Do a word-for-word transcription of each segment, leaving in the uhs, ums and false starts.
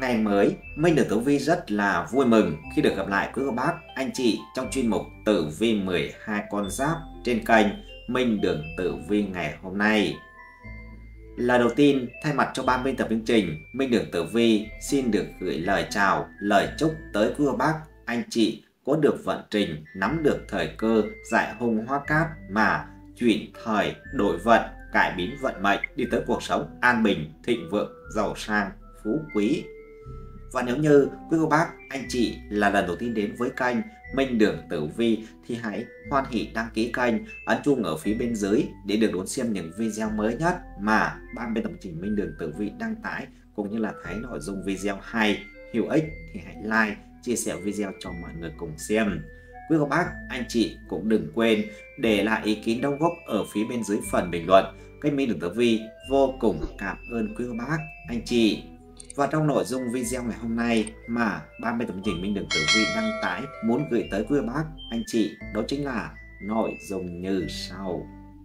Ngày mới, Minh được Tử Vi rất là vui mừng khi được gặp lại quý cô bác, anh chị trong chuyên mục Tử Vi mười hai con giáp trên kênh Minh Đường Tử Vi ngày hôm nay. Lời đầu tiên, thay mặt cho ban biên tập chương trình, Minh Đường Tử Vi xin được gửi lời chào, lời chúc tới quý cô bác, anh chị có được vận trình, nắm được thời cơ, giải hung hóa cát mà chuyển thời, đổi vận, cải biến vận mệnh, đi tới cuộc sống an bình, thịnh vượng, giàu sang, phú quý. Và nếu như quý cô bác, anh chị là lần đầu tiên đến với kênh Minh Đường Tử Vi thì hãy hoan hỉ đăng ký kênh, ấn chuông ở phía bên dưới để được đón xem những video mới nhất mà ban biên tập trình Minh Đường Tử Vi đăng tải, cũng như là thấy nội dung video hay, hữu ích thì hãy like, chia sẻ video cho mọi người cùng xem. Quý cô bác, anh chị cũng đừng quên để lại ý kiến đóng góp ở phía bên dưới phần bình luận. Kênh Minh Đường Tử Vi vô cùng cảm ơn quý cô bác, anh chị. Và trong nội dung video ngày hôm nay mà ban biên tập chương trình Minh Đường Tử Vi đăng tải muốn gửi tới quý bác, anh chị, đó chính là nội dung như sau.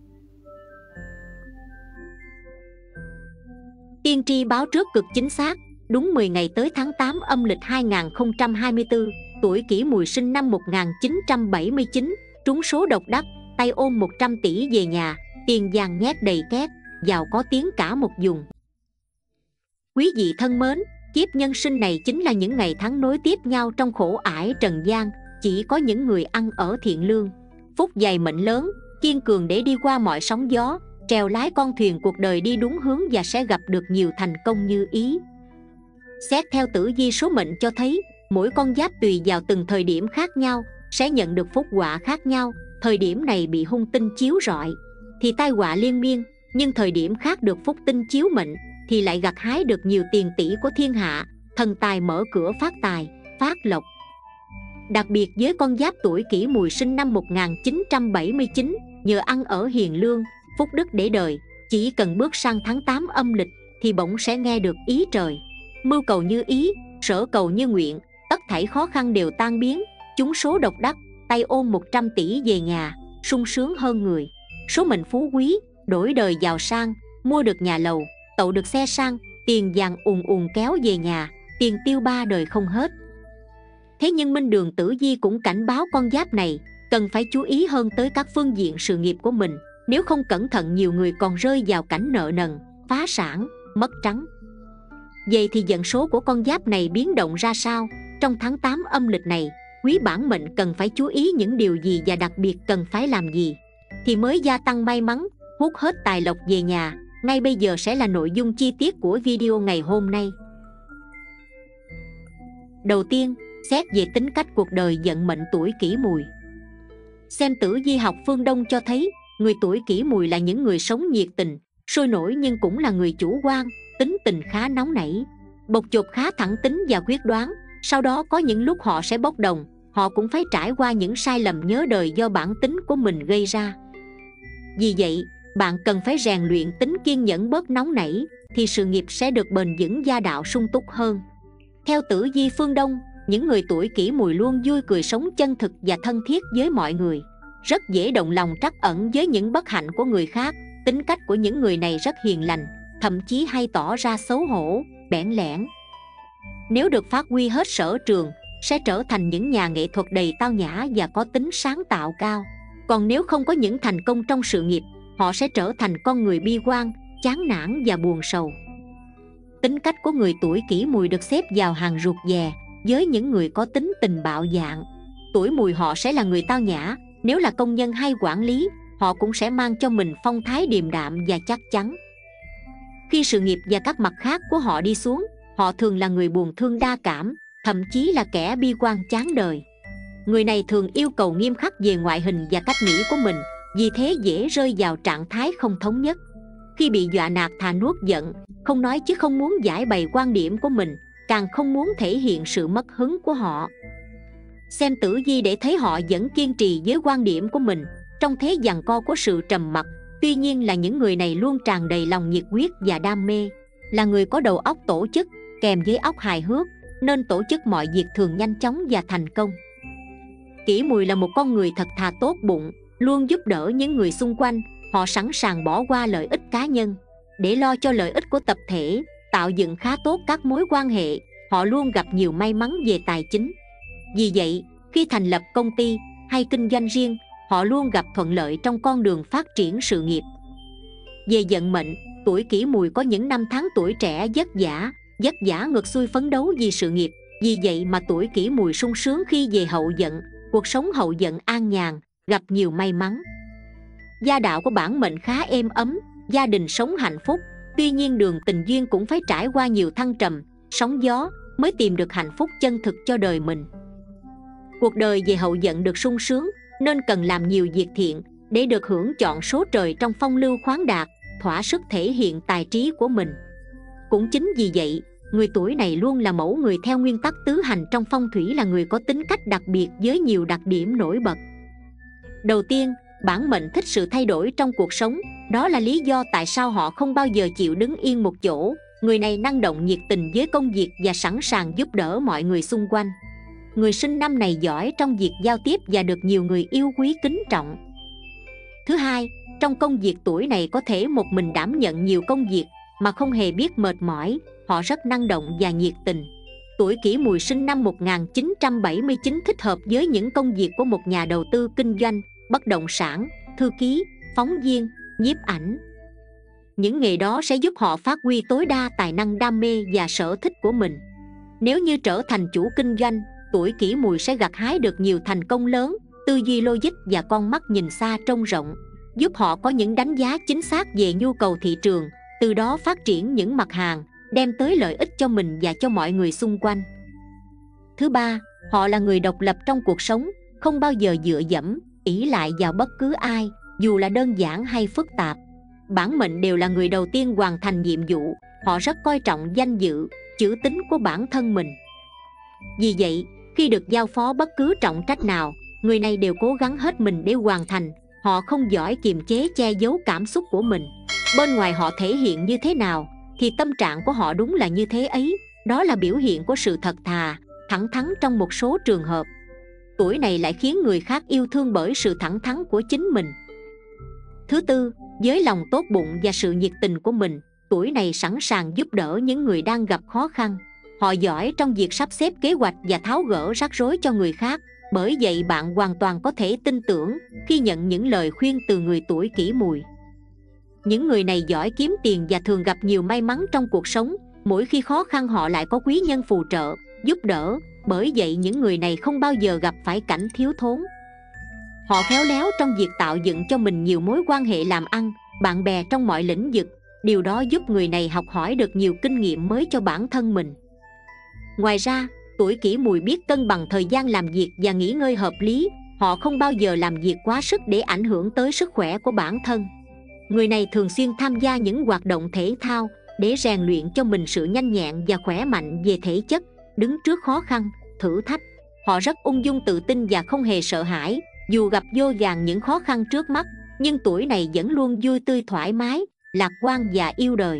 Tiên tri báo trước cực chính xác, đúng mười ngày tới tháng tám âm lịch hai nghìn không trăm hai mươi tư, tuổi Kỷ Mùi sinh năm một nghìn chín trăm bảy mươi chín, trúng số độc đắc, tay ôm một trăm tỷ về nhà, tiền vàng nhét đầy két, giàu có tiếng cả một vùng. Quý vị thân mến, kiếp nhân sinh này chính là những ngày tháng nối tiếp nhau trong khổ ải trần gian. Chỉ có những người ăn ở thiện lương, phúc dày mệnh lớn, kiên cường để đi qua mọi sóng gió, trèo lái con thuyền cuộc đời đi đúng hướng và sẽ gặp được nhiều thành công như ý. Xét theo tử vi số mệnh cho thấy, mỗi con giáp tùy vào từng thời điểm khác nhau sẽ nhận được phúc họa khác nhau. Thời điểm này bị hung tinh chiếu rọi thì tai họa liên miên, nhưng thời điểm khác được phúc tinh chiếu mệnh thì lại gặt hái được nhiều tiền tỷ của thiên hạ, thần tài mở cửa phát tài, phát lộc. Đặc biệt với con giáp tuổi Kỷ Mùi sinh năm một nghìn chín trăm bảy mươi chín, nhờ ăn ở hiền lương, phúc đức để đời, chỉ cần bước sang tháng tám âm lịch thì bỗng sẽ nghe được ý trời. Mưu cầu như ý, sở cầu như nguyện, tất thảy khó khăn đều tan biến, trúng số độc đắc, tay ôm một trăm tỷ về nhà, sung sướng hơn người. Số mệnh phú quý, đổi đời giàu sang, mua được nhà lầu, tậu được xe sang, tiền vàng ùn ùn kéo về nhà, tiền tiêu ba đời không hết. Thế nhưng Minh Đường Tử Vi cũng cảnh báo con giáp này cần phải chú ý hơn tới các phương diện sự nghiệp của mình. Nếu không cẩn thận, nhiều người còn rơi vào cảnh nợ nần, phá sản, mất trắng. Vậy thì vận số của con giáp này biến động ra sao? Trong tháng tám âm lịch này, quý bản mệnh cần phải chú ý những điều gì và đặc biệt cần phải làm gì thì mới gia tăng may mắn, hút hết tài lộc về nhà? Ngay bây giờ sẽ là nội dung chi tiết của video ngày hôm nay. Đầu tiên, xét về tính cách cuộc đời vận mệnh tuổi Kỷ Mùi. Xem tử vi học phương Đông cho thấy, người tuổi Kỷ Mùi là những người sống nhiệt tình, sôi nổi nhưng cũng là người chủ quan, tính tình khá nóng nảy, bộc chộp, khá thẳng tính và quyết đoán. Sau đó có những lúc họ sẽ bốc đồng, họ cũng phải trải qua những sai lầm nhớ đời do bản tính của mình gây ra. Vì vậy, bạn cần phải rèn luyện tính kiên nhẫn, bớt nóng nảy thì sự nghiệp sẽ được bền vững, gia đạo sung túc hơn. Theo tử vi phương Đông, những người tuổi Kỷ Mùi luôn vui cười, sống chân thực và thân thiết với mọi người, rất dễ động lòng trắc ẩn với những bất hạnh của người khác. Tính cách của những người này rất hiền lành, thậm chí hay tỏ ra xấu hổ, bẽn lẽn. Nếu được phát huy hết sở trường, sẽ trở thành những nhà nghệ thuật đầy tao nhã và có tính sáng tạo cao. Còn nếu không có những thành công trong sự nghiệp, họ sẽ trở thành con người bi quan, chán nản và buồn sầu. Tính cách của người tuổi Kỷ Mùi được xếp vào hàng ruột giè với những người có tính tình bạo dạn. Tuổi Mùi họ sẽ là người tao nhã, nếu là công nhân hay quản lý, họ cũng sẽ mang cho mình phong thái điềm đạm và chắc chắn. Khi sự nghiệp và các mặt khác của họ đi xuống, họ thường là người buồn thương đa cảm, thậm chí là kẻ bi quan chán đời. Người này thường yêu cầu nghiêm khắc về ngoại hình và cách nghĩ của mình, vì thế dễ rơi vào trạng thái không thống nhất. Khi bị dọa nạt thà nuốt giận, không nói chứ không muốn giải bày quan điểm của mình, càng không muốn thể hiện sự mất hứng của họ. Xem tử vi để thấy họ vẫn kiên trì với quan điểm của mình trong thế giằng co của sự trầm mặc. Tuy nhiên là những người này luôn tràn đầy lòng nhiệt huyết và đam mê, là người có đầu óc tổ chức kèm với óc hài hước, nên tổ chức mọi việc thường nhanh chóng và thành công. Kỷ Mùi là một con người thật thà, tốt bụng, luôn giúp đỡ những người xung quanh. Họ sẵn sàng bỏ qua lợi ích cá nhân để lo cho lợi ích của tập thể, tạo dựng khá tốt các mối quan hệ họ luôn gặp nhiều may mắn về tài chính. Vì vậy, khi thành lập công ty hay kinh doanh riêng, họ luôn gặp thuận lợi trong con đường phát triển sự nghiệp. Về vận mệnh, tuổi Kỷ Mùi có những năm tháng tuổi trẻ vất vả, vất vả ngược xuôi phấn đấu vì sự nghiệp. Vì vậy mà tuổi Kỷ Mùi sung sướng khi về hậu vận, cuộc sống hậu vận an nhàn, gặp nhiều may mắn. Gia đạo của bản mệnh khá êm ấm, gia đình sống hạnh phúc. Tuy nhiên đường tình duyên cũng phải trải qua nhiều thăng trầm, sóng gió mới tìm được hạnh phúc chân thực cho đời mình. Cuộc đời về hậu vận được sung sướng nên cần làm nhiều việc thiện để được hưởng chọn số trời trong phong lưu khoáng đạt, thỏa sức thể hiện tài trí của mình. Cũng chính vì vậy, người tuổi này luôn là mẫu người theo nguyên tắc tứ hành trong phong thủy, là người có tính cách đặc biệt với nhiều đặc điểm nổi bật. Đầu tiên, bản mệnh thích sự thay đổi trong cuộc sống. Đó là lý do tại sao họ không bao giờ chịu đứng yên một chỗ. Người này năng động nhiệt tình với công việc và sẵn sàng giúp đỡ mọi người xung quanh. Người sinh năm này giỏi trong việc giao tiếp và được nhiều người yêu quý kính trọng. Thứ hai, trong công việc tuổi này có thể một mình đảm nhận nhiều công việc mà không hề biết mệt mỏi. Họ rất năng động và nhiệt tình. Tuổi Kỷ Mùi sinh năm một nghìn chín trăm bảy mươi chín thích hợp với những công việc của một nhà đầu tư kinh doanh, bất động sản, thư ký, phóng viên, nhiếp ảnh. Những nghề đó sẽ giúp họ phát huy tối đa tài năng, đam mê và sở thích của mình. Nếu như trở thành chủ kinh doanh, tuổi Kỷ Mùi sẽ gặt hái được nhiều thành công lớn. Tư duy logic và con mắt nhìn xa trông rộng giúp họ có những đánh giá chính xác về nhu cầu thị trường, từ đó phát triển những mặt hàng đem tới lợi ích cho mình và cho mọi người xung quanh. Thứ ba, họ là người độc lập trong cuộc sống, không bao giờ dựa dẫm, ỷ lại vào bất cứ ai, dù là đơn giản hay phức tạp. Bản mệnh đều là người đầu tiên hoàn thành nhiệm vụ. Họ rất coi trọng danh dự, chữ tín của bản thân mình. Vì vậy, khi được giao phó bất cứ trọng trách nào, người này đều cố gắng hết mình để hoàn thành. Họ không giỏi kiềm chế, che giấu cảm xúc của mình. Bên ngoài họ thể hiện như thế nào thì tâm trạng của họ đúng là như thế ấy. Đó là biểu hiện của sự thật thà, thẳng thắn trong một số trường hợp. Tuổi này lại khiến người khác yêu thương bởi sự thẳng thắn của chính mình. Thứ tư, với lòng tốt bụng và sự nhiệt tình của mình, tuổi này sẵn sàng giúp đỡ những người đang gặp khó khăn. Họ giỏi trong việc sắp xếp kế hoạch và tháo gỡ rắc rối cho người khác. Bởi vậy bạn hoàn toàn có thể tin tưởng khi nhận những lời khuyên từ người tuổi Kỷ Mùi. Những người này giỏi kiếm tiền và thường gặp nhiều may mắn trong cuộc sống. Mỗi khi khó khăn họ lại có quý nhân phù trợ, giúp đỡ. Bởi vậy những người này không bao giờ gặp phải cảnh thiếu thốn. Họ khéo léo trong việc tạo dựng cho mình nhiều mối quan hệ làm ăn, bạn bè trong mọi lĩnh vực. Điều đó giúp người này học hỏi được nhiều kinh nghiệm mới cho bản thân mình. Ngoài ra, tuổi Kỷ Mùi biết cân bằng thời gian làm việc và nghỉ ngơi hợp lý. Họ không bao giờ làm việc quá sức để ảnh hưởng tới sức khỏe của bản thân. Người này thường xuyên tham gia những hoạt động thể thao để rèn luyện cho mình sự nhanh nhẹn và khỏe mạnh về thể chất. Đứng trước khó khăn, thử thách, họ rất ung dung tự tin và không hề sợ hãi. Dù gặp vô vàn những khó khăn trước mắt, nhưng tuổi này vẫn luôn vui tươi thoải mái, lạc quan và yêu đời.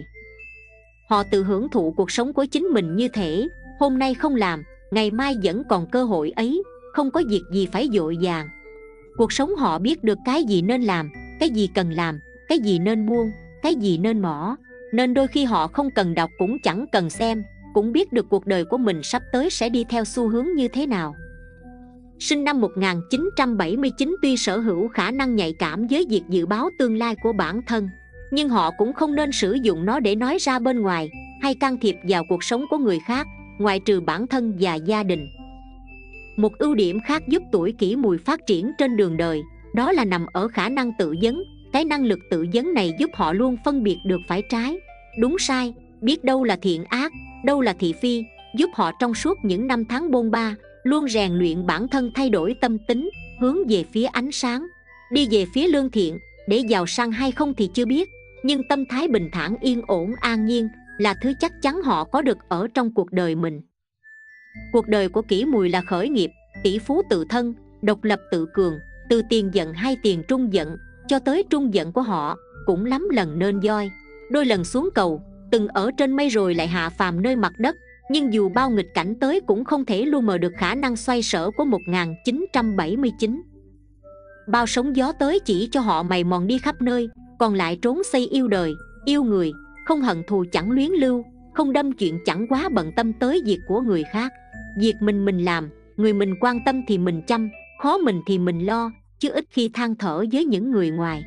Họ tự hưởng thụ cuộc sống của chính mình như thể hôm nay không làm, ngày mai vẫn còn cơ hội ấy, không có việc gì phải vội vàng. Cuộc sống họ biết được cái gì nên làm, cái gì cần làm, cái gì nên buông, cái gì nên bỏ. Nên đôi khi họ không cần đọc cũng chẳng cần xem, cũng biết được cuộc đời của mình sắp tới sẽ đi theo xu hướng như thế nào. Sinh năm một nghìn chín trăm bảy mươi chín, tuy sở hữu khả năng nhạy cảm với việc dự báo tương lai của bản thân, nhưng họ cũng không nên sử dụng nó để nói ra bên ngoài hay can thiệp vào cuộc sống của người khác, ngoại trừ bản thân và gia đình. Một ưu điểm khác giúp tuổi Kỷ Mùi phát triển trên đường đời, đó là nằm ở khả năng tự vấn. Cái năng lực tự vấn này giúp họ luôn phân biệt được phải trái, đúng sai, biết đâu là thiện ác, đâu là thị phi, giúp họ trong suốt những năm tháng bôn ba luôn rèn luyện bản thân thay đổi tâm tính, hướng về phía ánh sáng, đi về phía lương thiện. Để giàu sang hay không thì chưa biết, nhưng tâm thái bình thản, yên ổn, an nhiên là thứ chắc chắn họ có được ở trong cuộc đời mình. Cuộc đời của Kỷ Mùi là khởi nghiệp, tỷ phú tự thân, độc lập tự cường. Từ tiền giận hay tiền trung giận cho tới trung giận của họ cũng lắm lần nên voi, đôi lần xuống cầu, từng ở trên mây rồi lại hạ phàm nơi mặt đất. Nhưng dù bao nghịch cảnh tới cũng không thể lu mờ được khả năng xoay sở của một nghìn chín trăm bảy mươi chín. Bao sóng gió tới chỉ cho họ mày mòn đi khắp nơi, còn lại trốn xây yêu đời, yêu người, không hận thù chẳng luyến lưu, không đâm chuyện, chẳng quá bận tâm tới việc của người khác. Việc mình mình làm, người mình quan tâm thì mình chăm, khó mình thì mình lo, chứ ít khi than thở với những người ngoài.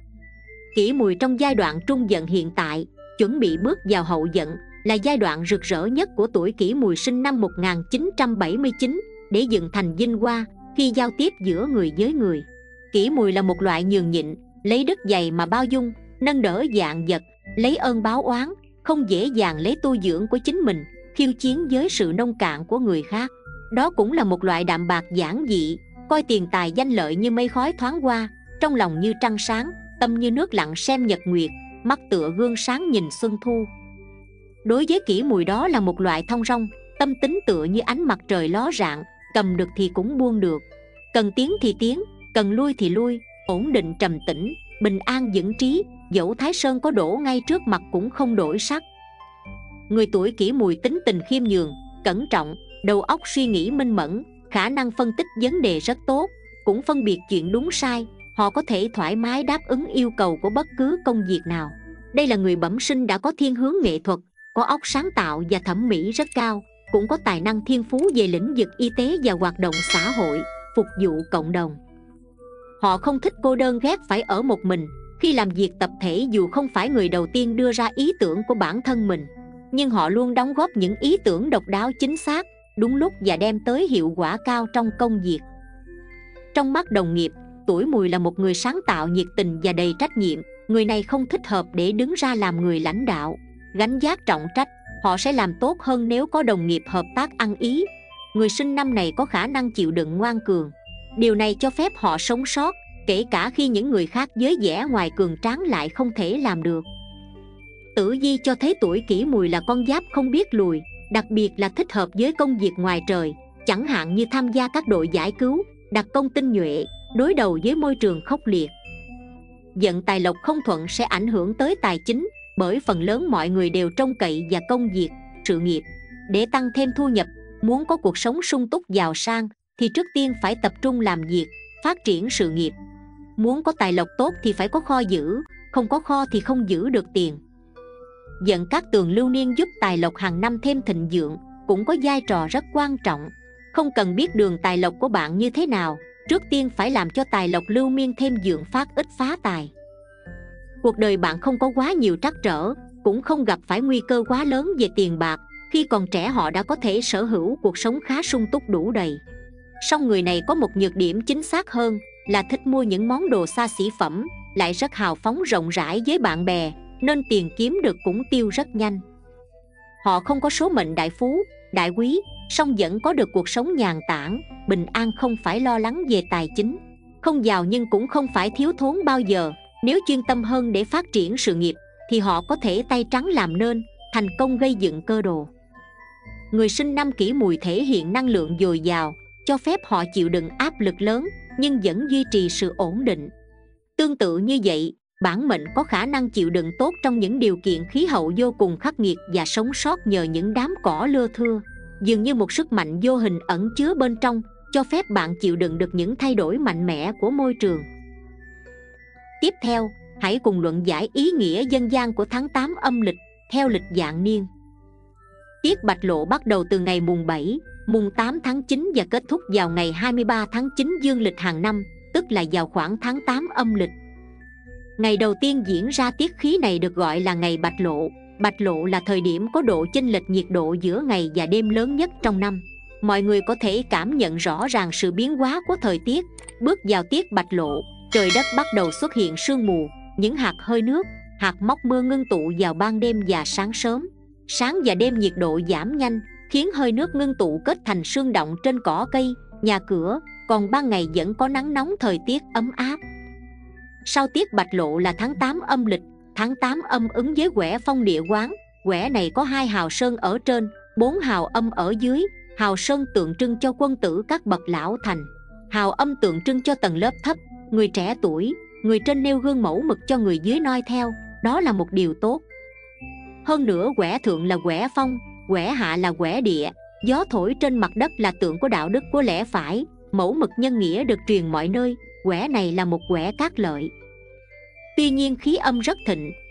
Kỷ Mùi trong giai đoạn trung dận hiện tại, chuẩn bị bước vào hậu dận, là giai đoạn rực rỡ nhất của tuổi Kỷ Mùi, sinh năm một nghìn chín trăm bảy mươi chín, để dựng thành vinh hoa khi giao tiếp giữa người với người. Kỷ Mùi là một loại nhường nhịn, lấy đức dày mà bao dung, nâng đỡ vạn vật, lấy ơn báo oán, không dễ dàng lấy tu dưỡng của chính mình khiêu chiến với sự nông cạn của người khác. Đó cũng là một loại đạm bạc giản dị, coi tiền tài danh lợi như mây khói thoáng qua, trong lòng như trăng sáng, tâm như nước lặng xem nhật nguyệt, mắt tựa gương sáng nhìn xuân thu. Đối với Kỷ Mùi, đó là một loại thong dong, tâm tính tựa như ánh mặt trời ló rạng, cầm được thì cũng buông được, cần tiến thì tiến, cần lui thì lui, ổn định trầm tĩnh, bình an vững trí, dẫu Thái Sơn có đổ ngay trước mặt cũng không đổi sắc. Người tuổi Kỷ Mùi tính tình khiêm nhường, cẩn trọng, đầu óc suy nghĩ minh mẫn, khả năng phân tích vấn đề rất tốt, cũng phân biệt chuyện đúng sai. Họ có thể thoải mái đáp ứng yêu cầu của bất cứ công việc nào. Đây là người bẩm sinh đã có thiên hướng nghệ thuật, có óc sáng tạo và thẩm mỹ rất cao, cũng có tài năng thiên phú về lĩnh vực y tế và hoạt động xã hội, phục vụ cộng đồng. Họ không thích cô đơn, ghét phải ở một mình. Khi làm việc tập thể, dù không phải người đầu tiên đưa ra ý tưởng của bản thân mình, nhưng họ luôn đóng góp những ý tưởng độc đáo, chính xác, đúng lúc và đem tới hiệu quả cao trong công việc. Trong mắt đồng nghiệp, tuổi Mùi là một người sáng tạo, nhiệt tình và đầy trách nhiệm. Người này không thích hợp để đứng ra làm người lãnh đạo, gánh vác trọng trách. Họ sẽ làm tốt hơn nếu có đồng nghiệp hợp tác ăn ý. Người sinh năm này có khả năng chịu đựng ngoan cường. Điều này cho phép họ sống sót, kể cả khi những người khác với vẻ ngoài cường tráng lại không thể làm được. Tử vi cho thấy tuổi Kỷ Mùi là con giáp không biết lùi, đặc biệt là thích hợp với công việc ngoài trời, chẳng hạn như tham gia các đội giải cứu, đặc công tinh nhuệ, đối đầu với môi trường khốc liệt. Vận tài lộc không thuận sẽ ảnh hưởng tới tài chính, bởi phần lớn mọi người đều trông cậy vào công việc, sự nghiệp để tăng thêm thu nhập. Muốn có cuộc sống sung túc giàu sang thì trước tiên phải tập trung làm việc, phát triển sự nghiệp. Muốn có tài lộc tốt thì phải có kho giữ, không có kho thì không giữ được tiền. Vận các tường lưu niên giúp tài lộc hàng năm thêm thịnh vượng, cũng có vai trò rất quan trọng. Không cần biết đường tài lộc của bạn như thế nào, trước tiên phải làm cho tài lộc lưu miên thêm vượng, phát ít phá tài. Cuộc đời bạn không có quá nhiều trắc trở, cũng không gặp phải nguy cơ quá lớn về tiền bạc. Khi còn trẻ họ đã có thể sở hữu cuộc sống khá sung túc đủ đầy. Song người này có một nhược điểm chính xác hơn là thích mua những món đồ xa xỉ phẩm, lại rất hào phóng rộng rãi với bạn bè, nên tiền kiếm được cũng tiêu rất nhanh. Họ không có số mệnh đại phú, đại quý, song vẫn có được cuộc sống nhàn tản, bình an, không phải lo lắng về tài chính. Không giàu nhưng cũng không phải thiếu thốn bao giờ. Nếu chuyên tâm hơn để phát triển sự nghiệp thì họ có thể tay trắng làm nên, thành công gây dựng cơ đồ. Người sinh năm Kỷ Mùi thể hiện năng lượng dồi dào, cho phép họ chịu đựng áp lực lớn nhưng vẫn duy trì sự ổn định. Tương tự như vậy, bản mệnh có khả năng chịu đựng tốt trong những điều kiện khí hậu vô cùng khắc nghiệt và sống sót nhờ những đám cỏ lưa thưa. Dường như một sức mạnh vô hình ẩn chứa bên trong, cho phép bạn chịu đựng được những thay đổi mạnh mẽ của môi trường. Tiếp theo, hãy cùng luận giải ý nghĩa dân gian của tháng tám âm lịch theo lịch vạn niên. Tiết Bạch Lộ bắt đầu từ ngày mùng bảy, mùng tám tháng chín và kết thúc vào ngày hai mươi ba tháng chín dương lịch hàng năm, tức là vào khoảng tháng tám âm lịch. Ngày đầu tiên diễn ra tiết khí này được gọi là ngày Bạch Lộ. Bạch Lộ là thời điểm có độ chênh lệch nhiệt độ giữa ngày và đêm lớn nhất trong năm. Mọi người có thể cảm nhận rõ ràng sự biến hóa của thời tiết. Bước vào tiết Bạch Lộ, trời đất bắt đầu xuất hiện sương mù, những hạt hơi nước, hạt móc mưa ngưng tụ vào ban đêm và sáng sớm. Sáng và đêm nhiệt độ giảm nhanh, khiến hơi nước ngưng tụ kết thành sương động trên cỏ cây, nhà cửa, còn ban ngày vẫn có nắng nóng, thời tiết ấm áp. Sau tiết Bạch Lộ là tháng tám âm lịch. Tháng tám âm ứng với quẻ phong địa quán. Quẻ này có hai hào sơn ở trên, bốn hào âm ở dưới. Hào sơn tượng trưng cho quân tử các bậc lão thành, hào âm tượng trưng cho tầng lớp thấp, người trẻ tuổi. Người trên nêu gương mẫu mực cho người dưới noi theo, đó là một điều tốt. Hơn nữa, quẻ thượng là quẻ phong, quẻ hạ là quẻ địa. Gió thổi trên mặt đất là tượng của đạo đức, của lẽ phải, mẫu mực nhân nghĩa được truyền mọi nơi. Quẻ này là một quẻ cát lợi. Tuy nhiên khí âm rất thịnh,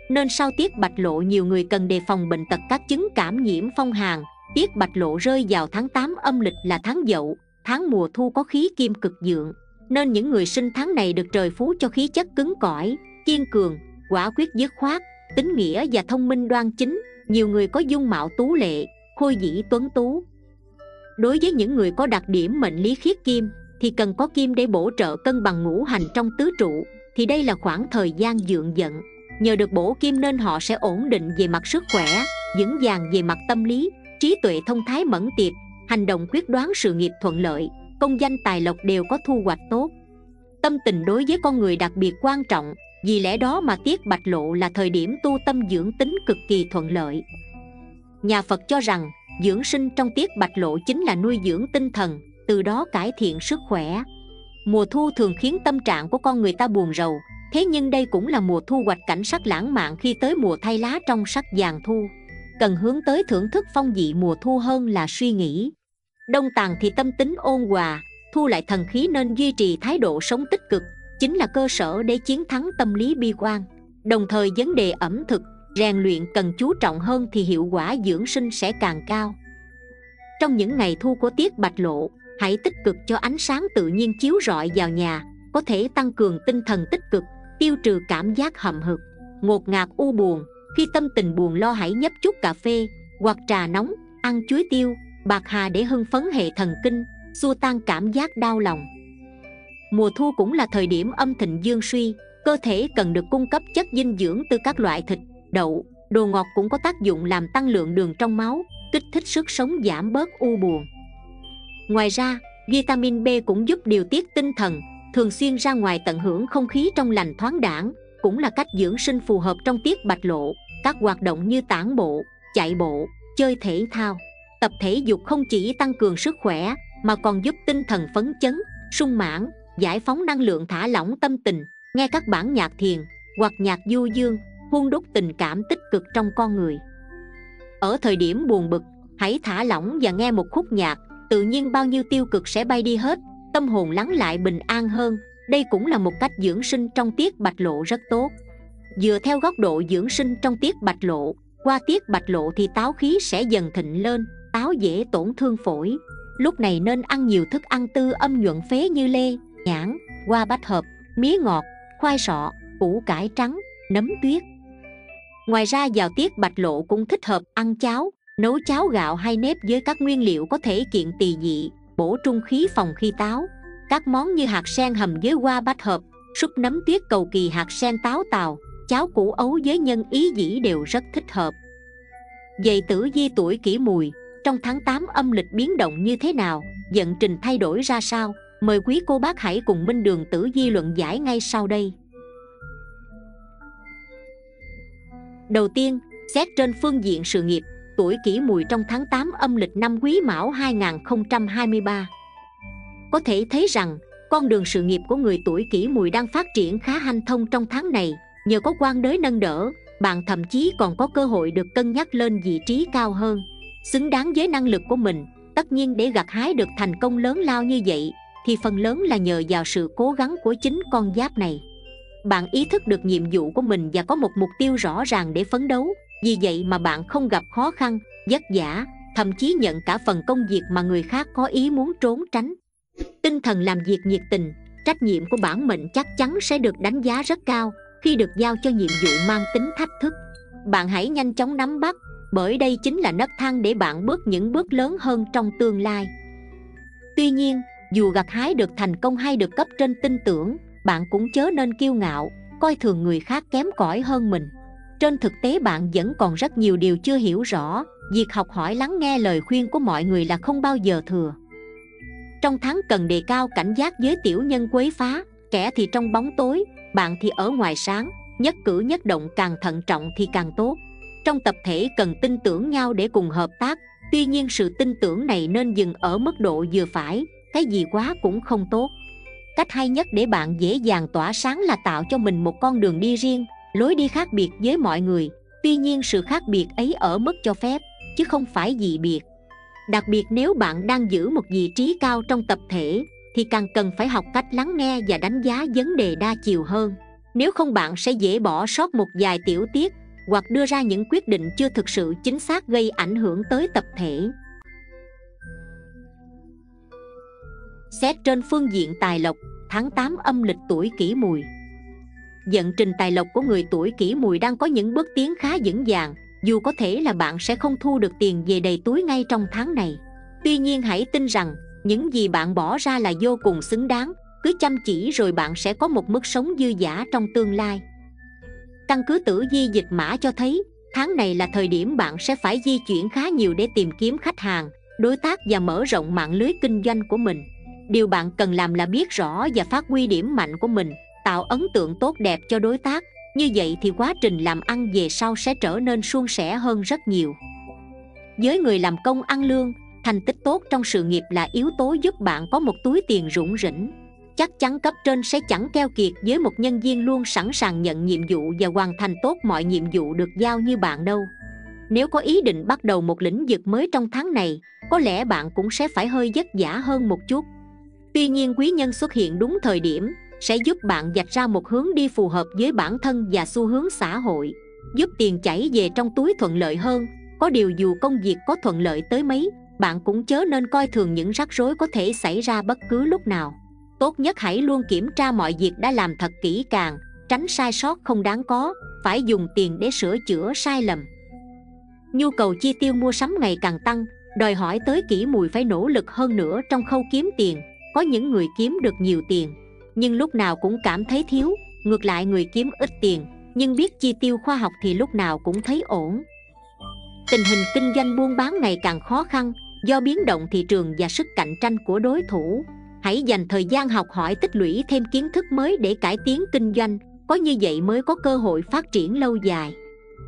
nên sau tiết bạch lộ nhiều người cần đề phòng bệnh tật các chứng cảm nhiễm phong hàn. Tiết bạch lộ rơi vào tháng tám âm lịch là tháng Dậu, tháng mùa thu có khí kim cực vượng, nên những người sinh tháng này được trời phú cho khí chất cứng cỏi, kiên cường, quả quyết dứt khoát, tính nghĩa và thông minh đoan chính. Nhiều người có dung mạo tú lệ, khôi dĩ tuấn tú. Đối với những người có đặc điểm mệnh lý khiết kim thì cần có kim để bổ trợ cân bằng ngũ hành trong tứ trụ, thì đây là khoảng thời gian vượng vận. Nhờ được bổ kim nên họ sẽ ổn định về mặt sức khỏe, vững vàng về mặt tâm lý, trí tuệ thông thái mẫn tiệp, hành động quyết đoán, sự nghiệp thuận lợi, công danh tài lộc đều có thu hoạch tốt. Tâm tình đối với con người đặc biệt quan trọng, vì lẽ đó mà tiết bạch lộ là thời điểm tu tâm dưỡng tính cực kỳ thuận lợi. Nhà Phật cho rằng dưỡng sinh trong tiết bạch lộ chính là nuôi dưỡng tinh thần, từ đó cải thiện sức khỏe. Mùa thu thường khiến tâm trạng của con người ta buồn rầu, thế nhưng đây cũng là mùa thu hoạch cảnh sắc lãng mạn khi tới mùa thay lá trong sắc vàng thu. Cần hướng tới thưởng thức phong vị mùa thu hơn là suy nghĩ. Đông tàn thì tâm tính ôn hòa, thu lại thần khí nên duy trì thái độ sống tích cực, chính là cơ sở để chiến thắng tâm lý bi quan. Đồng thời vấn đề ẩm thực, rèn luyện cần chú trọng hơn thì hiệu quả dưỡng sinh sẽ càng cao. Trong những ngày thu của tiết bạch lộ, hãy tích cực cho ánh sáng tự nhiên chiếu rọi vào nhà, có thể tăng cường tinh thần tích cực, tiêu trừ cảm giác hậm hực, ngột ngạt u buồn. Khi tâm tình buồn lo hãy nhấp chút cà phê hoặc trà nóng, ăn chuối tiêu, bạc hà để hưng phấn hệ thần kinh, xua tan cảm giác đau lòng. Mùa thu cũng là thời điểm âm thịnh dương suy, cơ thể cần được cung cấp chất dinh dưỡng từ các loại thịt, đậu, đồ ngọt cũng có tác dụng làm tăng lượng đường trong máu, kích thích sức sống, giảm bớt u buồn. Ngoài ra, vitamin B cũng giúp điều tiết tinh thần, thường xuyên ra ngoài tận hưởng không khí trong lành thoáng đãng cũng là cách dưỡng sinh phù hợp trong tiết bạch lộ. Các hoạt động như tản bộ, chạy bộ, chơi thể thao, tập thể dục không chỉ tăng cường sức khỏe mà còn giúp tinh thần phấn chấn, sung mãn, giải phóng năng lượng, thả lỏng tâm tình. Nghe các bản nhạc thiền hoặc nhạc du dương hun đúc tình cảm tích cực trong con người. Ở thời điểm buồn bực, hãy thả lỏng và nghe một khúc nhạc, tự nhiên bao nhiêu tiêu cực sẽ bay đi hết, tâm hồn lắng lại bình an hơn. Đây cũng là một cách dưỡng sinh trong tiết bạch lộ rất tốt. Dựa theo góc độ dưỡng sinh trong tiết bạch lộ, qua tiết bạch lộ thì táo khí sẽ dần thịnh lên, táo dễ tổn thương phổi. Lúc này nên ăn nhiều thức ăn tư âm nhuận phế như lê, nhãn, hoa bách hợp, mía ngọt, khoai sọ, củ cải trắng, nấm tuyết. Ngoài ra vào tiết bạch lộ cũng thích hợp ăn cháo, nấu cháo gạo hay nếp với các nguyên liệu có thể kiện tỳ dị, bổ trung khí phòng khi táo. Các món như hạt sen hầm với hoa bách hợp, súp nấm tuyết, cầu kỳ, hạt sen táo tàu, cháo củ ấu với nhân ý dĩ đều rất thích hợp. Vậy tử vi tuổi Kỷ Mùi trong tháng tám âm lịch biến động như thế nào, vận trình thay đổi ra sao? Mời quý cô bác hãy cùng Minh Đường tử vi luận giải ngay sau đây. Đầu tiên, xét trên phương diện sự nghiệp, tuổi Kỷ Mùi trong tháng tám âm lịch năm Quý Mão hai nghìn không trăm hai mươi ba. Có thể thấy rằng, con đường sự nghiệp của người tuổi Kỷ Mùi đang phát triển khá hanh thông trong tháng này. Nhờ có quan đới nâng đỡ, bạn thậm chí còn có cơ hội được cân nhắc lên vị trí cao hơn, xứng đáng với năng lực của mình. Tất nhiên để gặt hái được thành công lớn lao như vậy thì phần lớn là nhờ vào sự cố gắng của chính con giáp này. Bạn ý thức được nhiệm vụ của mình và có một mục tiêu rõ ràng để phấn đấu. Vì vậy mà bạn không gặp khó khăn, vất vả, thậm chí nhận cả phần công việc mà người khác có ý muốn trốn tránh. Tinh thần làm việc nhiệt tình, trách nhiệm của bản mệnh chắc chắn sẽ được đánh giá rất cao khi được giao cho nhiệm vụ mang tính thách thức. Bạn hãy nhanh chóng nắm bắt, bởi đây chính là nấc thang để bạn bước những bước lớn hơn trong tương lai. Tuy nhiên, dù gặt hái được thành công hay được cấp trên tin tưởng, bạn cũng chớ nên kiêu ngạo, coi thường người khác kém cỏi hơn mình. Trên thực tế bạn vẫn còn rất nhiều điều chưa hiểu rõ, việc học hỏi lắng nghe lời khuyên của mọi người là không bao giờ thừa. Trong tháng cần đề cao cảnh giác với tiểu nhân quấy phá, kẻ thì trong bóng tối, bạn thì ở ngoài sáng, nhất cử nhất động càng thận trọng thì càng tốt. Trong tập thể cần tin tưởng nhau để cùng hợp tác, tuy nhiên sự tin tưởng này nên dừng ở mức độ vừa phải, cái gì quá cũng không tốt. Cách hay nhất để bạn dễ dàng tỏa sáng là tạo cho mình một con đường đi riêng, lối đi khác biệt với mọi người. Tuy nhiên sự khác biệt ấy ở mức cho phép, chứ không phải dị biệt. Đặc biệt nếu bạn đang giữ một vị trí cao trong tập thể, thì càng cần phải học cách lắng nghe và đánh giá vấn đề đa chiều hơn. Nếu không bạn sẽ dễ bỏ sót một vài tiểu tiết hoặc đưa ra những quyết định chưa thực sự chính xác gây ảnh hưởng tới tập thể. Xét trên phương diện tài lộc, tháng tám âm lịch tuổi Kỷ Mùi. Vận trình tài lộc của người tuổi Kỷ Mùi đang có những bước tiến khá vững vàng, dù có thể là bạn sẽ không thu được tiền về đầy túi ngay trong tháng này. Tuy nhiên hãy tin rằng những gì bạn bỏ ra là vô cùng xứng đáng, cứ chăm chỉ rồi bạn sẽ có một mức sống dư dả trong tương lai. Căn cứ tử vi dịch mã cho thấy, tháng này là thời điểm bạn sẽ phải di chuyển khá nhiều để tìm kiếm khách hàng, đối tác và mở rộng mạng lưới kinh doanh của mình. Điều bạn cần làm là biết rõ và phát huy điểm mạnh của mình, tạo ấn tượng tốt đẹp cho đối tác. Như vậy thì quá trình làm ăn về sau sẽ trở nên suôn sẻ hơn rất nhiều. Với người làm công ăn lương, thành tích tốt trong sự nghiệp là yếu tố giúp bạn có một túi tiền rủng rỉnh. Chắc chắn cấp trên sẽ chẳng keo kiệt với một nhân viên luôn sẵn sàng nhận nhiệm vụ và hoàn thành tốt mọi nhiệm vụ được giao như bạn đâu. Nếu có ý định bắt đầu một lĩnh vực mới trong tháng này, có lẽ bạn cũng sẽ phải hơi vất vả hơn một chút. Tuy nhiên quý nhân xuất hiện đúng thời điểm sẽ giúp bạn vạch ra một hướng đi phù hợp với bản thân và xu hướng xã hội, giúp tiền chảy về trong túi thuận lợi hơn. Có điều dù công việc có thuận lợi tới mấy, bạn cũng chớ nên coi thường những rắc rối có thể xảy ra bất cứ lúc nào. Tốt nhất hãy luôn kiểm tra mọi việc đã làm thật kỹ càng, tránh sai sót không đáng có, phải dùng tiền để sửa chữa sai lầm. Nhu cầu chi tiêu mua sắm ngày càng tăng, đòi hỏi tới Kỷ Mùi phải nỗ lực hơn nữa trong khâu kiếm tiền. Có những người kiếm được nhiều tiền, nhưng lúc nào cũng cảm thấy thiếu. Ngược lại người kiếm ít tiền, nhưng biết chi tiêu khoa học thì lúc nào cũng thấy ổn. Tình hình kinh doanh buôn bán ngày càng khó khăn, do biến động thị trường và sức cạnh tranh của đối thủ. Hãy dành thời gian học hỏi tích lũy thêm kiến thức mới để cải tiến kinh doanh, có như vậy mới có cơ hội phát triển lâu dài.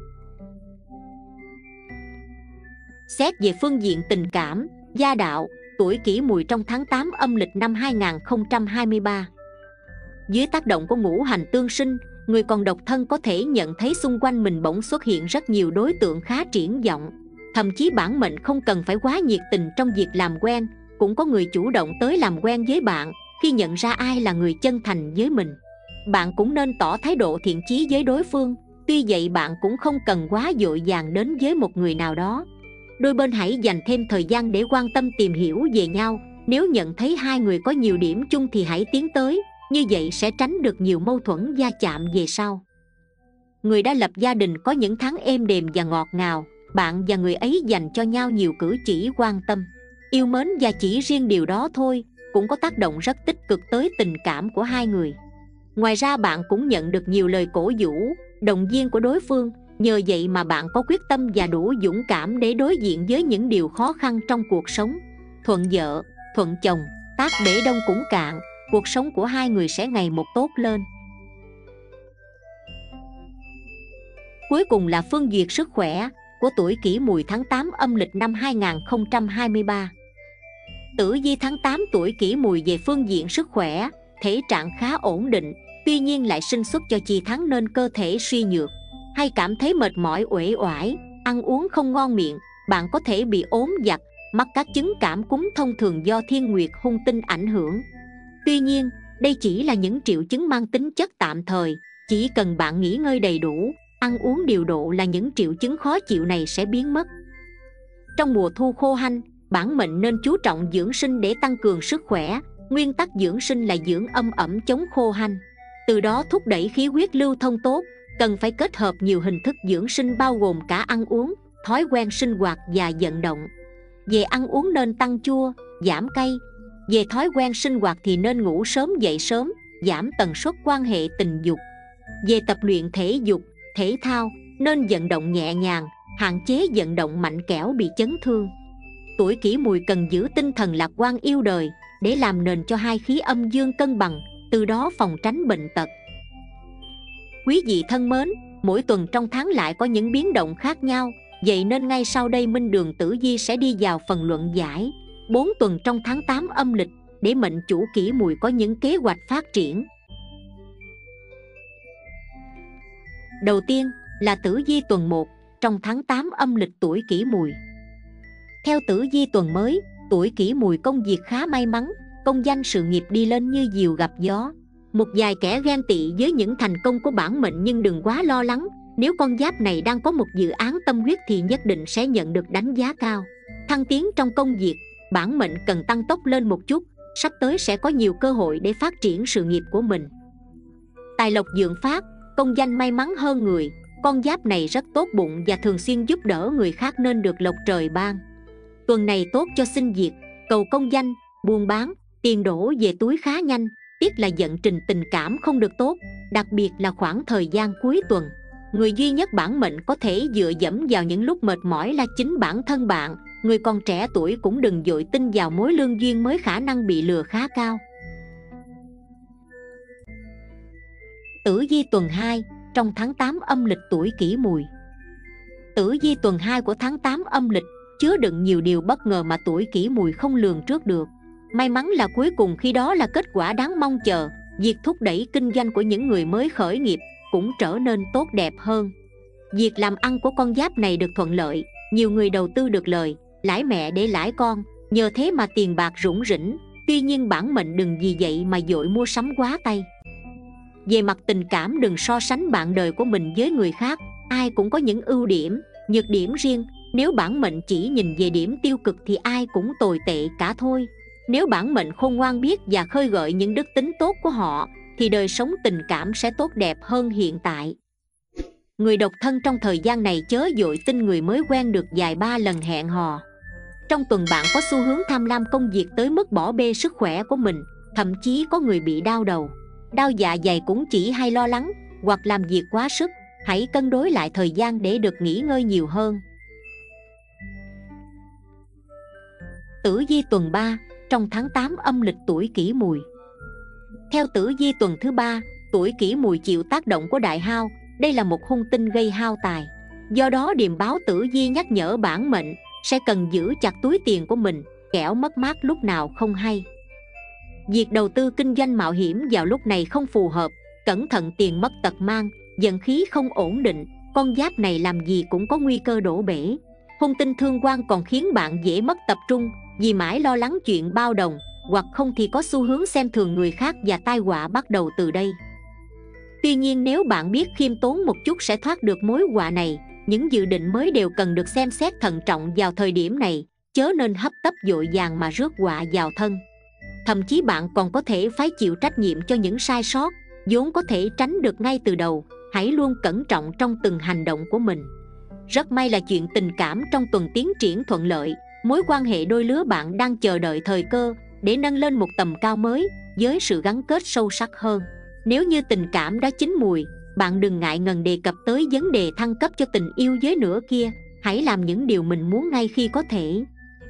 Xét về phương diện tình cảm, gia đạo, tuổi Kỷ Mùi trong tháng tám âm lịch năm hai nghìn không trăm hai mươi ba. Dưới tác động của ngũ hành tương sinh, người còn độc thân có thể nhận thấy xung quanh mình bỗng xuất hiện rất nhiều đối tượng khá triển vọng. Thậm chí bản mệnh không cần phải quá nhiệt tình trong việc làm quen, cũng có người chủ động tới làm quen với bạn khi nhận ra ai là người chân thành với mình. Bạn cũng nên tỏ thái độ thiện chí với đối phương, tuy vậy bạn cũng không cần quá vội vàng đến với một người nào đó. Đôi bên hãy dành thêm thời gian để quan tâm tìm hiểu về nhau. Nếu nhận thấy hai người có nhiều điểm chung thì hãy tiến tới, như vậy sẽ tránh được nhiều mâu thuẫn va chạm về sau. Người đã lập gia đình có những tháng êm đềm và ngọt ngào, bạn và người ấy dành cho nhau nhiều cử chỉ quan tâm, yêu mến và chỉ riêng điều đó thôi cũng có tác động rất tích cực tới tình cảm của hai người. Ngoài ra bạn cũng nhận được nhiều lời cổ vũ, động viên của đối phương. Nhờ vậy mà bạn có quyết tâm và đủ dũng cảm để đối diện với những điều khó khăn trong cuộc sống. Thuận vợ, thuận chồng, tác bể đông cũng cạn, cuộc sống của hai người sẽ ngày một tốt lên. Cuối cùng là phương duyệt sức khỏe của tuổi Kỷ Mùi tháng tám âm lịch năm hai nghìn không trăm hai mươi ba. Tử vi tháng tám tuổi Kỷ Mùi về phương diện sức khỏe, thể trạng khá ổn định, tuy nhiên lại sinh xuất cho chi tháng nên cơ thể suy nhược, hay cảm thấy mệt mỏi uể oải, ăn uống không ngon miệng. Bạn có thể bị ốm vặt, mắc các chứng cảm cúm thông thường do thiên nguyệt hung tinh ảnh hưởng. Tuy nhiên, đây chỉ là những triệu chứng mang tính chất tạm thời, chỉ cần bạn nghỉ ngơi đầy đủ, ăn uống điều độ là những triệu chứng khó chịu này sẽ biến mất. Trong mùa thu khô hanh, bản mệnh nên chú trọng dưỡng sinh để tăng cường sức khỏe. Nguyên tắc dưỡng sinh là dưỡng âm ẩm chống khô hanh, từ đó thúc đẩy khí huyết lưu thông tốt. Cần phải kết hợp nhiều hình thức dưỡng sinh bao gồm cả ăn uống, thói quen sinh hoạt và vận động. Về ăn uống nên tăng chua, giảm cay. Về thói quen sinh hoạt thì nên ngủ sớm dậy sớm, giảm tần suất quan hệ tình dục. Về tập luyện thể dục, thể thao, nên vận động nhẹ nhàng, hạn chế vận động mạnh kẻo bị chấn thương. Tuổi Kỷ Mùi cần giữ tinh thần lạc quan yêu đời để làm nền cho hai khí âm dương cân bằng, từ đó phòng tránh bệnh tật. Quý vị thân mến, mỗi tuần trong tháng lại có những biến động khác nhau, vậy nên ngay sau đây Minh Đường Tử Vi sẽ đi vào phần luận giải bốn tuần trong tháng tám âm lịch để mệnh chủ Kỷ Mùi có những kế hoạch phát triển. Đầu tiên là tử vi tuần một trong tháng tám âm lịch tuổi Kỷ Mùi. Theo tử vi tuần mới, tuổi Kỷ Mùi công việc khá may mắn, công danh sự nghiệp đi lên như diều gặp gió. Một vài kẻ ghen tị với những thành công của bản mệnh, nhưng đừng quá lo lắng. Nếu con giáp này đang có một dự án tâm huyết thì nhất định sẽ nhận được đánh giá cao. Thăng tiến trong công việc, bản mệnh cần tăng tốc lên một chút. Sắp tới sẽ có nhiều cơ hội để phát triển sự nghiệp của mình. Tài lộc dượng phát, công danh may mắn hơn người. Con giáp này rất tốt bụng và thường xuyên giúp đỡ người khác nên được lộc trời ban. Tuần này tốt cho xin việc, cầu công danh, buôn bán, tiền đổ về túi khá nhanh. Tiếc là vận trình tình cảm không được tốt, đặc biệt là khoảng thời gian cuối tuần. Người duy nhất bản mệnh có thể dựa dẫm vào những lúc mệt mỏi là chính bản thân bạn. Người còn trẻ tuổi cũng đừng vội tin vào mối lương duyên mới, khả năng bị lừa khá cao. Tử vi tuần hai trong tháng tám âm lịch tuổi Kỷ Mùi. Tử vi tuần hai của tháng tám âm lịch chứa đựng nhiều điều bất ngờ mà tuổi Kỷ Mùi không lường trước được. May mắn là cuối cùng khi đó là kết quả đáng mong chờ. Việc thúc đẩy kinh doanh của những người mới khởi nghiệp cũng trở nên tốt đẹp hơn. Việc làm ăn của con giáp này được thuận lợi, nhiều người đầu tư được lời, lãi mẹ để lãi con, nhờ thế mà tiền bạc rủng rỉnh. Tuy nhiên bản mệnh đừng vì vậy mà vội mua sắm quá tay. Về mặt tình cảm, đừng so sánh bạn đời của mình với người khác. Ai cũng có những ưu điểm, nhược điểm riêng. Nếu bản mệnh chỉ nhìn về điểm tiêu cực thì ai cũng tồi tệ cả thôi. Nếu bản mệnh khôn ngoan biết và khơi gợi những đức tính tốt của họ thì đời sống tình cảm sẽ tốt đẹp hơn hiện tại. Người độc thân trong thời gian này chớ vội tin người mới quen được vài ba lần hẹn hò. Trong tuần bạn có xu hướng tham lam công việc tới mức bỏ bê sức khỏe của mình. Thậm chí có người bị đau đầu, đau dạ dày cũng chỉ hay lo lắng hoặc làm việc quá sức. Hãy cân đối lại thời gian để được nghỉ ngơi nhiều hơn. Tử vi tuần ba trong tháng tám âm lịch tuổi Kỷ Mùi. Theo tử vi tuần thứ ba, tuổi Kỷ Mùi chịu tác động của đại hao. Đây là một hung tinh gây hao tài. Do đó điềm báo tử vi nhắc nhở bản mệnh sẽ cần giữ chặt túi tiền của mình, kẻo mất mát lúc nào không hay. Việc đầu tư kinh doanh mạo hiểm vào lúc này không phù hợp. Cẩn thận tiền mất tật mang, vận khí không ổn định. Con giáp này làm gì cũng có nguy cơ đổ bể. Hung tinh thương quan còn khiến bạn dễ mất tập trung vì mãi lo lắng chuyện bao đồng, hoặc không thì có xu hướng xem thường người khác và tai họa bắt đầu từ đây. Tuy nhiên nếu bạn biết khiêm tốn một chút sẽ thoát được mối họa này. Những dự định mới đều cần được xem xét thận trọng vào thời điểm này, chớ nên hấp tấp vội vàng mà rước họa vào thân. Thậm chí bạn còn có thể phải chịu trách nhiệm cho những sai sót vốn có thể tránh được ngay từ đầu. Hãy luôn cẩn trọng trong từng hành động của mình. Rất may là chuyện tình cảm trong tuần tiến triển thuận lợi. Mối quan hệ đôi lứa bạn đang chờ đợi thời cơ để nâng lên một tầm cao mới với sự gắn kết sâu sắc hơn. Nếu như tình cảm đã chín mùi, bạn đừng ngại ngần đề cập tới vấn đề thăng cấp cho tình yêu với nửa kia. Hãy làm những điều mình muốn ngay khi có thể.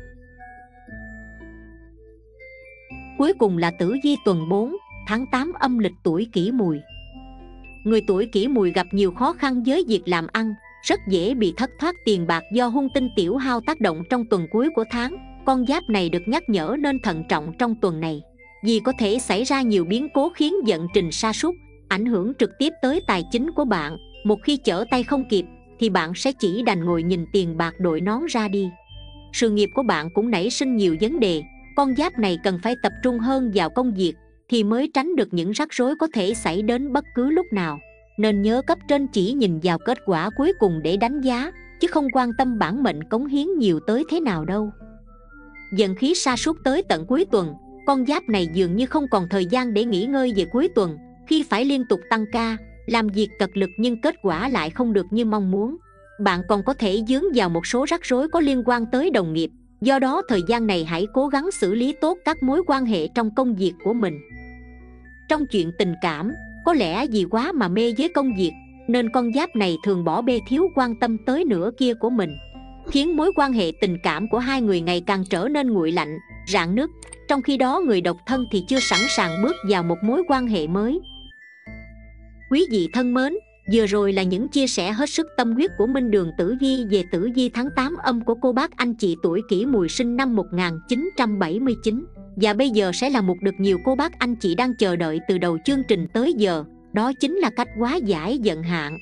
Cuối cùng là tử vi tuần bốn tháng tám âm lịch tuổi Kỷ Mùi. Người tuổi Kỷ Mùi gặp nhiều khó khăn với việc làm ăn, rất dễ bị thất thoát tiền bạc do hung tinh tiểu hao tác động trong tuần cuối của tháng. Con giáp này được nhắc nhở nên thận trọng trong tuần này, vì có thể xảy ra nhiều biến cố khiến vận trình sa sút, ảnh hưởng trực tiếp tới tài chính của bạn. Một khi trở tay không kịp thì bạn sẽ chỉ đành ngồi nhìn tiền bạc đội nón ra đi. Sự nghiệp của bạn cũng nảy sinh nhiều vấn đề. Con giáp này cần phải tập trung hơn vào công việc thì mới tránh được những rắc rối có thể xảy đến bất cứ lúc nào. Nên nhớ cấp trên chỉ nhìn vào kết quả cuối cùng để đánh giá, chứ không quan tâm bản mệnh cống hiến nhiều tới thế nào đâu. Vận khí sa sút tới tận cuối tuần, con giáp này dường như không còn thời gian để nghỉ ngơi về cuối tuần. Khi phải liên tục tăng ca, làm việc cật lực nhưng kết quả lại không được như mong muốn. Bạn còn có thể vướng vào một số rắc rối có liên quan tới đồng nghiệp. Do đó thời gian này hãy cố gắng xử lý tốt các mối quan hệ trong công việc của mình. Trong chuyện tình cảm, có lẽ vì quá mà mê với công việc nên con giáp này thường bỏ bê thiếu quan tâm tới nửa kia của mình, khiến mối quan hệ tình cảm của hai người ngày càng trở nên nguội lạnh, rạn nứt. Trong khi đó người độc thân thì chưa sẵn sàng bước vào một mối quan hệ mới. Quý vị thân mến, vừa rồi là những chia sẻ hết sức tâm huyết của Minh Đường Tử Vi về tử vi tháng tám âm của cô bác anh chị tuổi Kỷ Mùi sinh năm một nghìn chín trăm bảy mươi chín. Và bây giờ sẽ là một được nhiều cô bác anh chị đang chờ đợi từ đầu chương trình tới giờ. Đó chính là cách hóa giải vận hạn.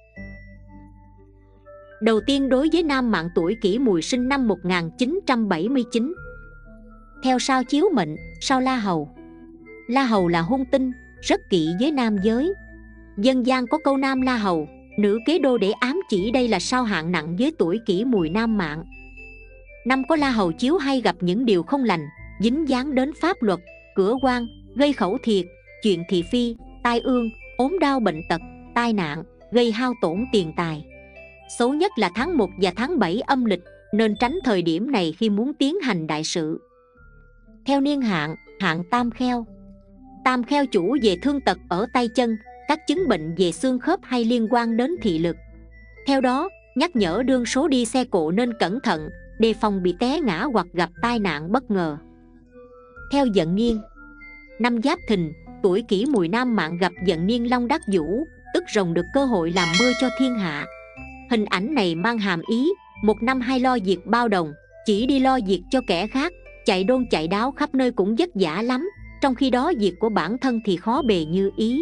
Đầu tiên, đối với nam mạng tuổi Kỷ Mùi sinh năm một nghìn chín trăm bảy mươi chín. Theo sao chiếu mệnh, sao La Hầu. La Hầu là hung tinh, rất kỵ với nam giới. Dân gian có câu nam la hầu, nữ kế đô để ám chỉ đây là sao hạn nặng với tuổi kỷ mùi nam mạng. Năm có la hầu chiếu hay gặp những điều không lành, dính dáng đến pháp luật, cửa quan, gây khẩu thiệt, chuyện thị phi, tai ương, ốm đau bệnh tật, tai nạn, gây hao tổn tiền tài. Xấu nhất là tháng một và tháng bảy âm lịch, nên tránh thời điểm này khi muốn tiến hành đại sự. Theo niên hạn, hạn tam kheo. Tam kheo chủ về thương tật ở tay chân, các chứng bệnh về xương khớp hay liên quan đến thị lực. Theo đó, nhắc nhở đương số đi xe cộ nên cẩn thận, đề phòng bị té ngã hoặc gặp tai nạn bất ngờ. Theo vận niên, năm Giáp Thìn, tuổi kỷ mùi nam mạng gặp vận niên long đắc vũ, tức rồng được cơ hội làm mưa cho thiên hạ. Hình ảnh này mang hàm ý một năm hay lo việc bao đồng, chỉ đi lo việc cho kẻ khác, chạy đôn chạy đáo khắp nơi cũng vất vả lắm, trong khi đó việc của bản thân thì khó bề như ý.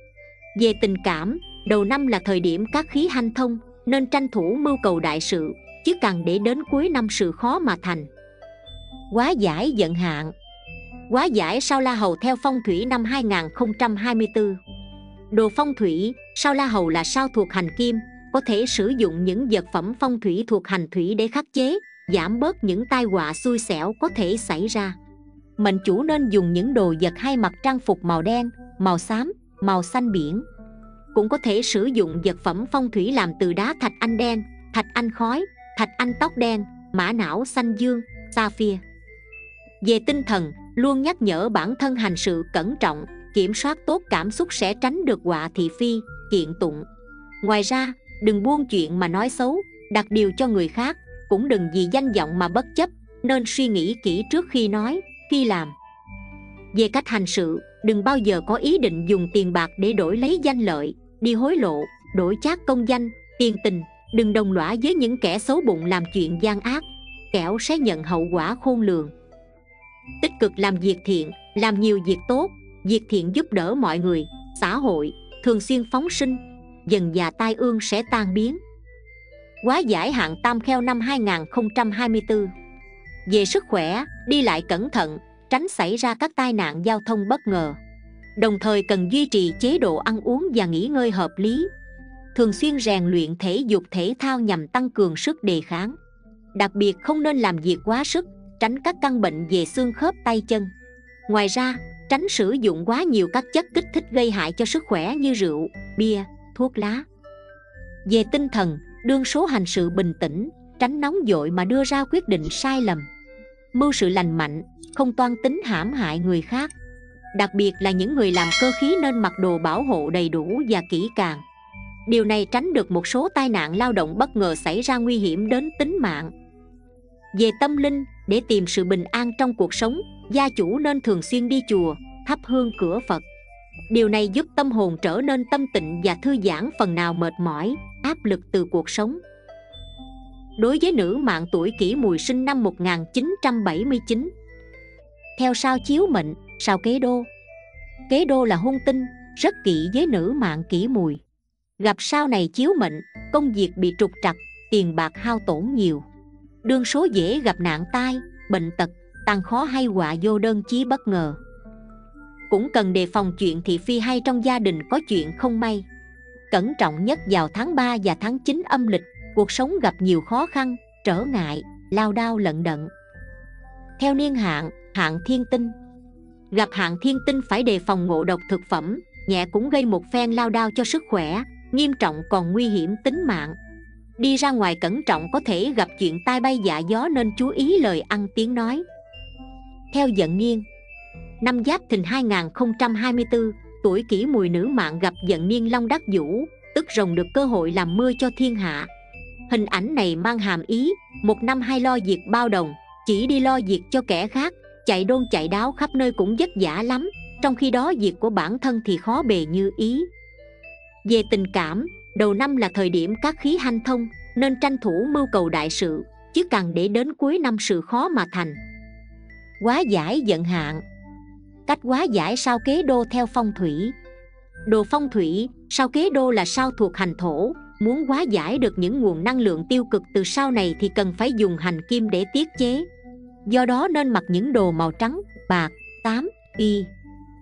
Về tình cảm, đầu năm là thời điểm các khí hanh thông, nên tranh thủ mưu cầu đại sự, chứ càng để đến cuối năm sự khó mà thành. Hóa giải vận hạn. Hóa giải sao la hầu theo phong thủy năm hai không hai tư. Đồ phong thủy, sao la hầu là sao thuộc hành kim, có thể sử dụng những vật phẩm phong thủy thuộc hành thủy để khắc chế, giảm bớt những tai họa xui xẻo có thể xảy ra. Mệnh chủ nên dùng những đồ vật hay mặc trang phục màu đen, màu xám, màu xanh biển. Cũng có thể sử dụng vật phẩm phong thủy làm từ đá thạch anh đen, thạch anh khói, thạch anh tóc đen, mã não xanh dương, sapphire. Về tinh thần, luôn nhắc nhở bản thân hành sự cẩn trọng, kiểm soát tốt cảm xúc sẽ tránh được họa thị phi, kiện tụng. Ngoài ra, đừng buông chuyện mà nói xấu, đặt điều cho người khác, cũng đừng vì danh vọng mà bất chấp, nên suy nghĩ kỹ trước khi nói, khi làm. Về cách hành sự, đừng bao giờ có ý định dùng tiền bạc để đổi lấy danh lợi, đi hối lộ, đổi chác công danh, tiền tình. Đừng đồng lõa với những kẻ xấu bụng làm chuyện gian ác, kẻo sẽ nhận hậu quả khôn lường. Tích cực làm việc thiện, làm nhiều việc tốt, việc thiện giúp đỡ mọi người, xã hội, thường xuyên phóng sinh, dần dà tai ương sẽ tan biến. Hóa giải hạn tam kheo năm hai không hai tư. Về sức khỏe, đi lại cẩn thận, tránh xảy ra các tai nạn giao thông bất ngờ. Đồng thời cần duy trì chế độ ăn uống và nghỉ ngơi hợp lý. Thường xuyên rèn luyện thể dục thể thao nhằm tăng cường sức đề kháng. Đặc biệt không nên làm việc quá sức, tránh các căn bệnh về xương khớp tay chân. Ngoài ra, tránh sử dụng quá nhiều các chất kích thích gây hại cho sức khỏe như rượu, bia, thuốc lá. Về tinh thần, đương số hành sự bình tĩnh, tránh nóng vội mà đưa ra quyết định sai lầm. Mưu sự lành mạnh, không toan tính hãm hại người khác. Đặc biệt là những người làm cơ khí nên mặc đồ bảo hộ đầy đủ và kỹ càng. Điều này tránh được một số tai nạn lao động bất ngờ xảy ra nguy hiểm đến tính mạng. Về tâm linh, để tìm sự bình an trong cuộc sống, gia chủ nên thường xuyên đi chùa, thắp hương cửa Phật. Điều này giúp tâm hồn trở nên tâm tịnh và thư giãn phần nào mệt mỏi, áp lực từ cuộc sống. Đối với nữ mạng tuổi Kỷ Mùi sinh năm một nghìn chín trăm bảy mươi chín. Theo sao chiếu mệnh, sao kế đô. Kế đô là hung tinh, rất kỵ với nữ mạng Kỷ Mùi. Gặp sao này chiếu mệnh, công việc bị trục trặc, tiền bạc hao tổn nhiều. Đương số dễ gặp nạn tai, bệnh tật, tàn khó hay họa vô đơn chí bất ngờ. Cũng cần đề phòng chuyện thị phi hay trong gia đình có chuyện không may. Cẩn trọng nhất vào tháng ba và tháng chín âm lịch, cuộc sống gặp nhiều khó khăn, trở ngại, lao đao lận đận. Theo niên hạn, hạn thiên tinh. Gặp hạn thiên tinh phải đề phòng ngộ độc thực phẩm, nhẹ cũng gây một phen lao đao cho sức khỏe, nghiêm trọng còn nguy hiểm tính mạng. Đi ra ngoài cẩn trọng có thể gặp chuyện tai bay dạ gió nên chú ý lời ăn tiếng nói. Theo vận niên, năm Giáp Thìn hai không hai tư, tuổi Kỷ Mùi nữ mạng gặp vận niên long đắc vũ, tức rồng được cơ hội làm mưa cho thiên hạ. Hình ảnh này mang hàm ý một năm hay lo việc bao đồng, chỉ đi lo việc cho kẻ khác, chạy đôn chạy đáo khắp nơi cũng vất vả lắm, trong khi đó việc của bản thân thì khó bề như ý. Về tình cảm, đầu năm là thời điểm các khí hanh thông, nên tranh thủ mưu cầu đại sự, chứ càng để đến cuối năm sự khó mà thành. Hóa giải vận hạn. Cách hóa giải sao kế đô theo phong thủy. Đồ phong thủy, sao kế đô là sao thuộc hành thổ. Muốn hóa giải được những nguồn năng lượng tiêu cực từ sao này thì cần phải dùng hành kim để tiết chế. Do đó nên mặc những đồ màu trắng, bạc, tám, y.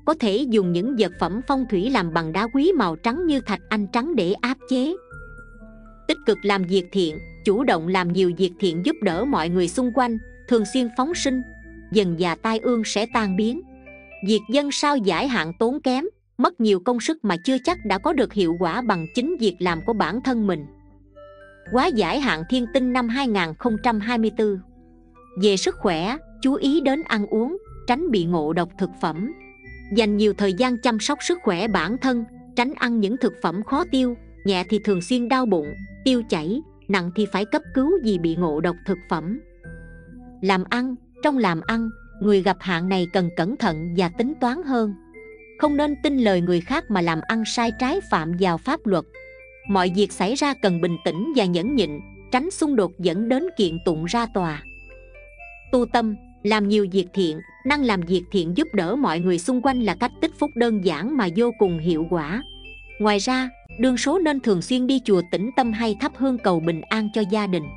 có thể dùng những vật phẩm phong thủy làm bằng đá quý màu trắng như thạch anh trắng để áp chế. Tích cực làm việc thiện, chủ động làm nhiều việc thiện giúp đỡ mọi người xung quanh, thường xuyên phóng sinh, dần dà tai ương sẽ tan biến. Việc dân sao giải hạn tốn kém, mất nhiều công sức mà chưa chắc đã có được hiệu quả bằng chính việc làm của bản thân mình. Quá giải hạn thiên tinh năm hai không hai tư. Về sức khỏe, chú ý đến ăn uống, tránh bị ngộ độc thực phẩm. Dành nhiều thời gian chăm sóc sức khỏe bản thân, tránh ăn những thực phẩm khó tiêu, nhẹ thì thường xuyên đau bụng, tiêu chảy, nặng thì phải cấp cứu vì bị ngộ độc thực phẩm. Làm ăn, trong làm ăn, người gặp hạn này cần cẩn thận và tính toán hơn. Không nên tin lời người khác mà làm ăn sai trái phạm vào pháp luật. Mọi việc xảy ra cần bình tĩnh và nhẫn nhịn, tránh xung đột dẫn đến kiện tụng ra tòa. Tu tâm, làm nhiều việc thiện, năng làm việc thiện giúp đỡ mọi người xung quanh là cách tích phúc đơn giản mà vô cùng hiệu quả. Ngoài ra, đương số nên thường xuyên đi chùa tĩnh tâm hay thắp hương cầu bình an cho gia đình.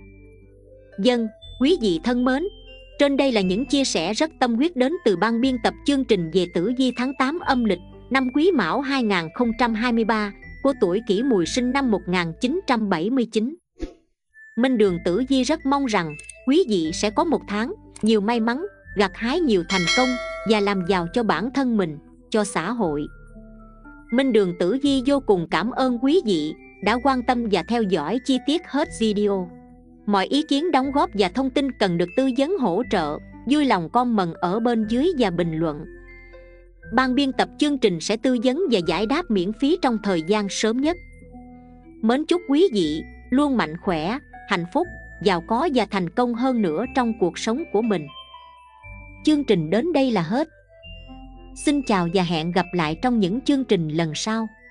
Dân, quý vị thân mến, trên đây là những chia sẻ rất tâm huyết đến từ ban biên tập chương trình về tử vi tháng tám âm lịch năm Quý Mão hai không hai ba của tuổi Kỷ Mùi sinh năm một nghìn chín trăm bảy mươi chín. Minh Đường Tử Vi rất mong rằng quý vị sẽ có một tháng nhiều may mắn, gặt hái nhiều thành công và làm giàu cho bản thân mình, cho xã hội. Minh Đường Tử Vi vô cùng cảm ơn quý vị đã quan tâm và theo dõi chi tiết hết video. Mọi ý kiến đóng góp và thông tin cần được tư vấn hỗ trợ, vui lòng comment ở bên dưới và bình luận. Ban biên tập chương trình sẽ tư vấn và giải đáp miễn phí trong thời gian sớm nhất. Mến chúc quý vị luôn mạnh khỏe, hạnh phúc, giàu có và thành công hơn nữa trong cuộc sống của mình. Chương trình đến đây là hết. Xin chào và hẹn gặp lại trong những chương trình lần sau.